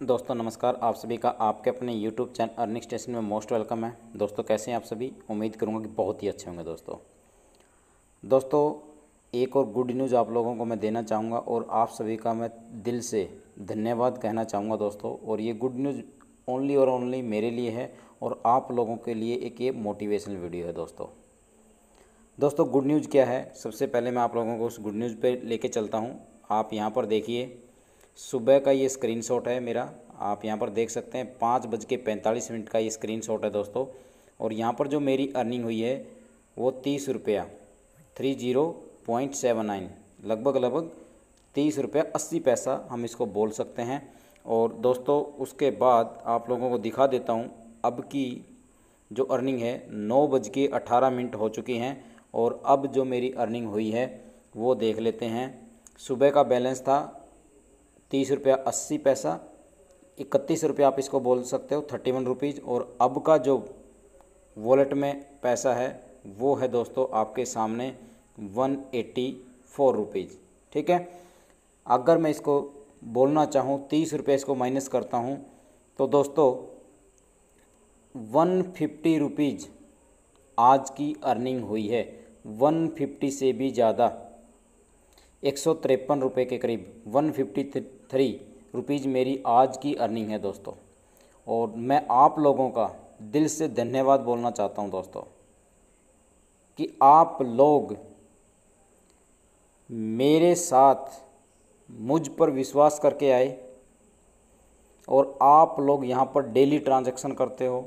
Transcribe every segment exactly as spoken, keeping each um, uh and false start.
दोस्तों नमस्कार। आप सभी का आपके अपने यूट्यूब चैनल अर्निंग स्टेशन में मोस्ट वेलकम है। दोस्तों कैसे हैं आप सभी? उम्मीद करूंगा कि बहुत ही अच्छे होंगे। दोस्तों दोस्तों एक और गुड न्यूज़ आप लोगों को मैं देना चाहूँगा और आप सभी का मैं दिल से धन्यवाद कहना चाहूँगा दोस्तों। और ये गुड न्यूज़ ओनली और ओनली मेरे लिए है और आप लोगों के लिए एक ये मोटिवेशनल वीडियो है। दोस्तों दोस्तों गुड न्यूज़ क्या है, सबसे पहले मैं आप लोगों को उस गुड न्यूज़ पे लेके चलता हूँ। आप यहाँ पर देखिए, सुबह का ये स्क्रीनशॉट है मेरा, आप यहाँ पर देख सकते हैं। पाँच बज के पैंतालीस मिनट का ये स्क्रीनशॉट है दोस्तों। और यहाँ पर जो मेरी अर्निंग हुई है वो तीस रुपया three zero point seven nine लगभग लगभग तीस रुपया अस्सी पैसा हम इसको बोल सकते हैं। और दोस्तों उसके बाद आप लोगों को दिखा देता हूँ अब की जो अर्निंग है। नौ बज के अठारह मिनट हो चुकी हैं और अब जो मेरी अर्निंग हुई है वो देख लेते हैं। सुबह का बैलेंस था तीस रुपया अस्सी पैसा, इकतीस रुपया आप इसको बोल सकते हो, थर्टी वन रुपीज़। और अब का जो वॉलेट में पैसा है वो है दोस्तों आपके सामने वन एट्टी फोर रुपीज़। ठीक है, अगर मैं इसको बोलना चाहूँ तीस रुपये इसको माइनस करता हूँ तो दोस्तों वन फिफ्टी रुपीज़ आज की अर्निंग हुई है। वन फिफ्टी से भी ज़्यादा, एक सौ तिरपन रुपये के करीब वन फिफ्टी थ्री रुपीज़ मेरी आज की अर्निंग है दोस्तों। और मैं आप लोगों का दिल से धन्यवाद बोलना चाहता हूं दोस्तों कि आप लोग मेरे साथ मुझ पर विश्वास करके आए और आप लोग यहां पर डेली ट्रांजैक्शन करते हो।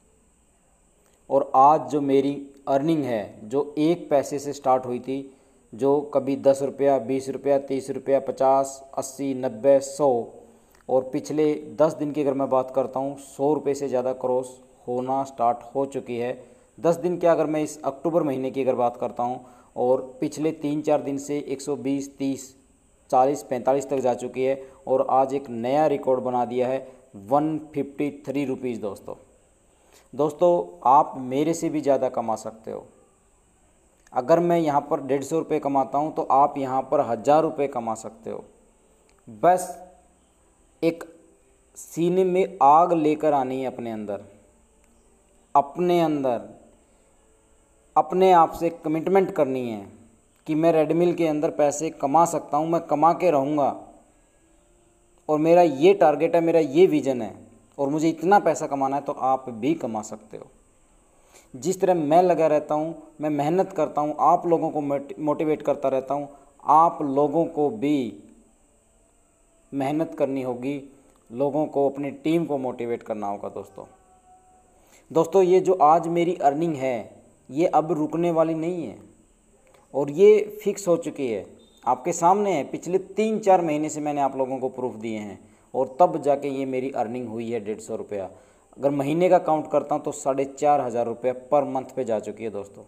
और आज जो मेरी अर्निंग है जो एक पैसे से स्टार्ट हुई थी, जो कभी दस रुपया बीस रुपया तीस रुपया पचास अस्सी नब्बे सौ, और पिछले दस दिन की अगर मैं बात करता हूँ सौ रुपये से ज़्यादा क्रॉस होना स्टार्ट हो चुकी है। दस दिन के अगर मैं इस अक्टूबर महीने की अगर बात करता हूँ, और पिछले तीन चार दिन से एक सौ बीस तीस चालीस पैंतालीस तक जा चुकी है। और आज एक नया रिकॉर्ड बना दिया है वन फिफ्टी थ्री रुपीज़ दोस्तों। दोस्तों आप मेरे से भी ज़्यादा कमा सकते हो। अगर मैं यहाँ पर डेढ़ सौ रुपये कमाता हूँ तो आप यहाँ पर हज़ार रुपये कमा सकते हो। बस एक सीने में आग लेकर आनी है अपने अंदर, अपने अंदर अपने आप से कमिटमेंट करनी है कि मैं रेडमिल के अंदर पैसे कमा सकता हूँ, मैं कमा के रहूँगा। और मेरा ये टारगेट है, मेरा ये विज़न है और मुझे इतना पैसा कमाना है, तो आप भी कमा सकते हो। जिस तरह मैं लगा रहता हूँ, मैं मेहनत करता हूँ, आप लोगों को मोटिवेट करता रहता हूँ, आप लोगों को भी मेहनत करनी होगी, लोगों को अपनी टीम को मोटिवेट करना होगा दोस्तों। दोस्तों ये जो आज मेरी अर्निंग है ये अब रुकने वाली नहीं है और ये फिक्स हो चुकी है, आपके सामने है। पिछले तीन चार महीने से मैंने आप लोगों को प्रूफ दिए हैं और तब जाके ये मेरी अर्निंग हुई है डेढ़ सौ रुपया। अगर महीने का काउंट करता हूँ तो साढ़े चार हज़ार रुपये पर मंथ पे जा चुकी है दोस्तों।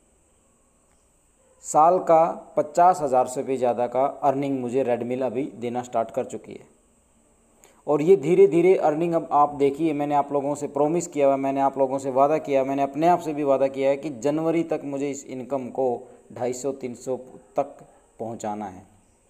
साल का पचास हज़ार से भी ज़्यादा का अर्निंग मुझे रेडमिल अभी देना स्टार्ट कर चुकी है। और ये धीरे धीरे अर्निंग अब आप देखिए, मैंने आप लोगों से प्रॉमिस किया हुआ, मैंने आप लोगों से वादा किया, मैंने अपने आप से भी वादा किया है कि जनवरी तक मुझे इस इनकम को ढाई सौ तीन सौ तक पहुँचाना है।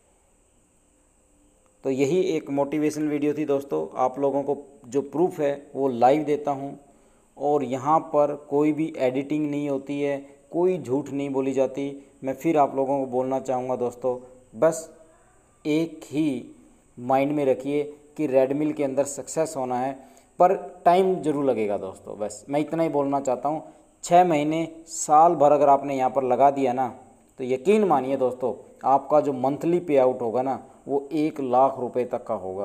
तो यही एक मोटिवेशन वीडियो थी दोस्तों। आप लोगों को जो प्रूफ है वो लाइव देता हूँ और यहाँ पर कोई भी एडिटिंग नहीं होती है, कोई झूठ नहीं बोली जाती। मैं फिर आप लोगों को बोलना चाहूँगा दोस्तों, बस एक ही माइंड में रखिए कि रेडमिल के अंदर सक्सेस होना है, पर टाइम ज़रूर लगेगा दोस्तों। बस मैं इतना ही बोलना चाहता हूँ। छः महीने साल भर अगर आपने यहाँ पर लगा दिया ना, तो यकीन मानिए दोस्तों आपका जो मंथली पे आउट होगा ना वो एक लाख रुपए तक का होगा।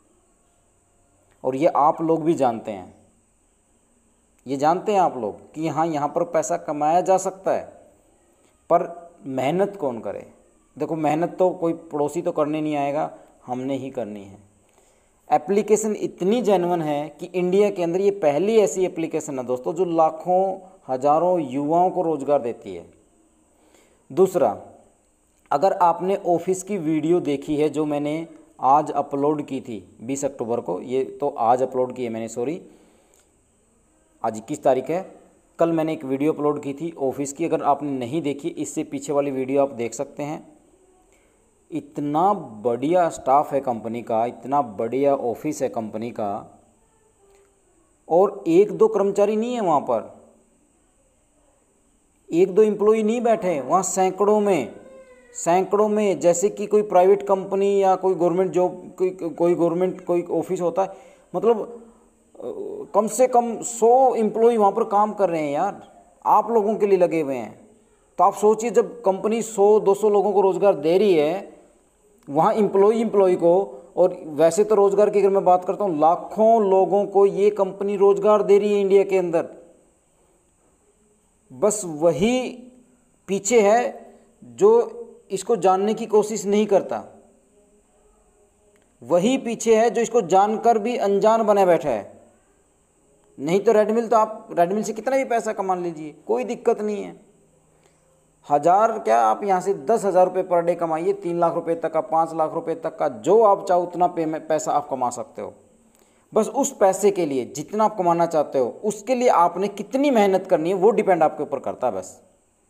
और ये आप लोग भी जानते हैं, ये जानते हैं आप लोग कि हाँ यहाँ पर पैसा कमाया जा सकता है, पर मेहनत कौन करे? देखो मेहनत तो कोई पड़ोसी तो करने नहीं आएगा, हमने ही करनी है। एप्लीकेशन इतनी जेन्युइन है कि इंडिया के अंदर ये पहली ऐसी एप्लीकेशन है दोस्तों जो लाखों हजारों युवाओं को रोजगार देती है। दूसरा, अगर आपने ऑफिस की वीडियो देखी है जो मैंने आज अपलोड की थी बीस अक्टूबर को, ये तो आज अपलोड की है मैंने, सॉरी आज इक्कीस तारीख है। कल मैंने एक वीडियो अपलोड की थी ऑफिस की, अगर आपने नहीं देखी इससे पीछे वाली वीडियो आप देख सकते हैं। इतना बढ़िया स्टाफ है कंपनी का, इतना बढ़िया ऑफिस है कंपनी का, और एक दो कर्मचारी नहीं है वहाँ पर, एक दो एम्प्लॉय नहीं बैठे वहाँ, सैकड़ों में सैकड़ों में जैसे कि कोई प्राइवेट कंपनी या कोई गवर्नमेंट जॉब, कोई कोई गवर्नमेंट कोई ऑफिस होता है, मतलब कम से कम सौ एम्प्लॉय वहाँ पर काम कर रहे हैं यार, आप लोगों के लिए लगे हुए हैं। तो आप सोचिए, जब कंपनी सौ दो सौ लोगों को रोज़गार दे रही है वहाँ एम्प्लॉय एम्प्लॉय को, और वैसे तो रोज़गार की अगर मैं बात करता हूँ लाखों लोगों को ये कंपनी रोज़गार दे रही है इंडिया के अंदर। बस वही पीछे है जो इसको जानने की कोशिश नहीं करता, वही पीछे है जो इसको जानकर भी अनजान बने बैठा है। नहीं तो रेडमिल, तो आप रेडमिल से कितना भी पैसा कमा लीजिए, कोई दिक्कत नहीं है। हज़ार क्या, आप यहाँ से दस हज़ार रुपये पर डे कमाइए, तीन लाख रुपए तक का, पाँच लाख रुपए तक का, जो आप चाहो उतना पे पैसा आप कमा सकते हो। बस उस पैसे के लिए जितना आप कमाना चाहते हो उसके लिए आपने कितनी मेहनत करनी है वो डिपेंड आपके ऊपर करता है बस।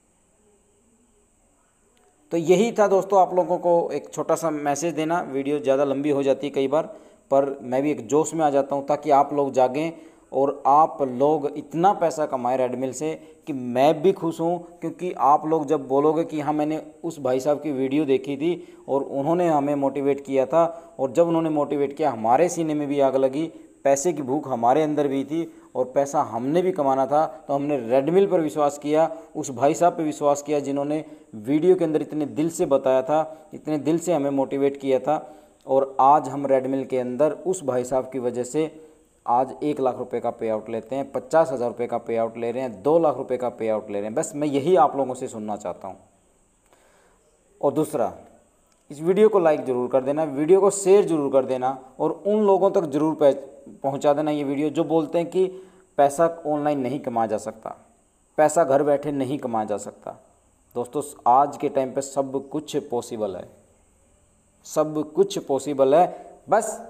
तो यही था दोस्तों, आप लोगों को एक छोटा सा मैसेज देना। वीडियो ज़्यादा लंबी हो जाती है कई बार, पर मैं भी एक जोश में आ जाता हूँ ताकि आप लोग जागें और आप लोग इतना पैसा कमाएं रेडमिल से कि मैं भी खुश हूँ। क्योंकि आप लोग जब बोलोगे कि हाँ मैंने उस भाई साहब की वीडियो देखी थी और उन्होंने हमें मोटिवेट किया था, और जब उन्होंने मोटिवेट किया हमारे सीने में भी आग लगी, पैसे की भूख हमारे अंदर भी थी और पैसा हमने भी कमाना था, तो हमने रेडमिल पर विश्वास किया, उस भाई साहब पर विश्वास किया जिन्होंने वीडियो के अंदर इतने दिल से बताया था, इतने दिल से हमें मोटिवेट किया था। और आज हम रेडमिल के अंदर उस भाई साहब की वजह से आज एक लाख रुपए का पे आउट लेते हैं, पचास हज़ार रुपये का पे आउट ले रहे हैं, दो लाख रुपए का पे आउट ले रहे हैं। बस मैं यही आप लोगों से सुनना चाहता हूँ। और दूसरा, इस वीडियो को लाइक ज़रूर कर देना, वीडियो को शेयर ज़रूर कर देना, और उन लोगों तक ज़रूर पहुँचा देना ये वीडियो जो बोलते हैं कि पैसा ऑनलाइन नहीं कमाया जा सकता, पैसा घर बैठे नहीं कमाया जा सकता। दोस्तों, आज के टाइम पे सब कुछ पॉसिबल है, सब कुछ पॉसिबल है। बस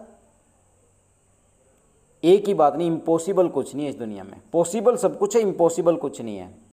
एक ही बात नहीं, इम्पॉसिबल कुछ नहीं है इस दुनिया में, पॉसिबल सब कुछ है, इम्पॉसिबल कुछ नहीं है।